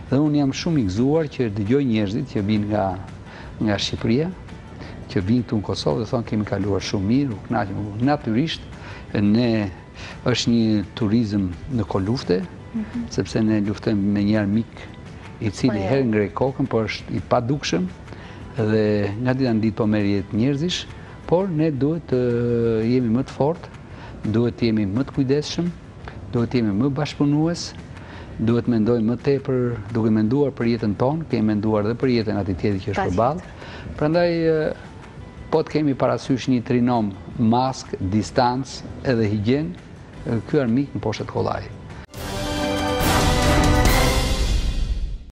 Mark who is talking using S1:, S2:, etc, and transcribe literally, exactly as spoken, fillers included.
S1: Dhe unë jam shumë i gëzuar që dëgjoj njerëzit që vinë nga, nga Shqipëria, që vinë këtu në Kosovë dhe thonë kemi kaluar shumë mirë, u kënaqem. Natyrisht, ne është një turizëm në kolufte, mm-hmm. sepse ne luftojmë me një armik i cili herë ngrej kokën, por është i padukshëm dhe nga dita në ditë po merr jetë njerëzish, por ne duhet të jemi më të fortë, duhet të jemi më të kujdesshëm, duhet të jemi më bashkëpunues, duhet të mendojmë më tepër, duke menduar për jetën tonë, kemi menduar dhe për jetën atij tjetër që është përballë. Prandaj po të kemi parasysh një trinom, mask, distancë edhe higienë, ky armik në poshtë kollaj.